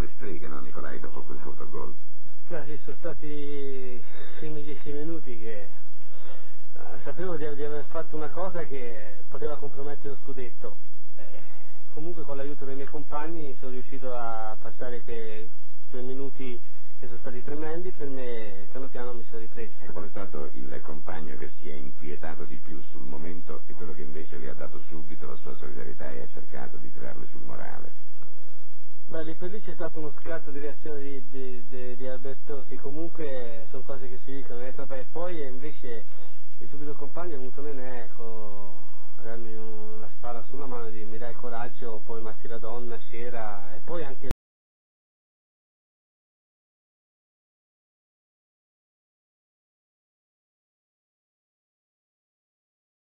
le streghe, no, Nicolai, dopo quell'autogol? Beh, sì, sono stati i primi 10 minuti che sapevo di aver fatto una cosa che poteva compromettere lo scudetto. Comunque con l'aiuto dei miei compagni sono riuscito a passare quei minuti che sono stati tremendi per me, e piano piano mi sono ripreso. E qual è stato il compagno che si è inquietato di più sul momento e quello che invece le ha dato subito la sua solidarietà e ha cercato di tirarle sul morale? Beh, lì per lì c'è stato uno scatto di reazione di Alberto, che comunque sono cose che si dicono, e poi invece il subito compagno è venuto me, ecco, a darmi una spalla sulla mano e dirmi dai coraggio, poi Matti la donna c'era, e poi anche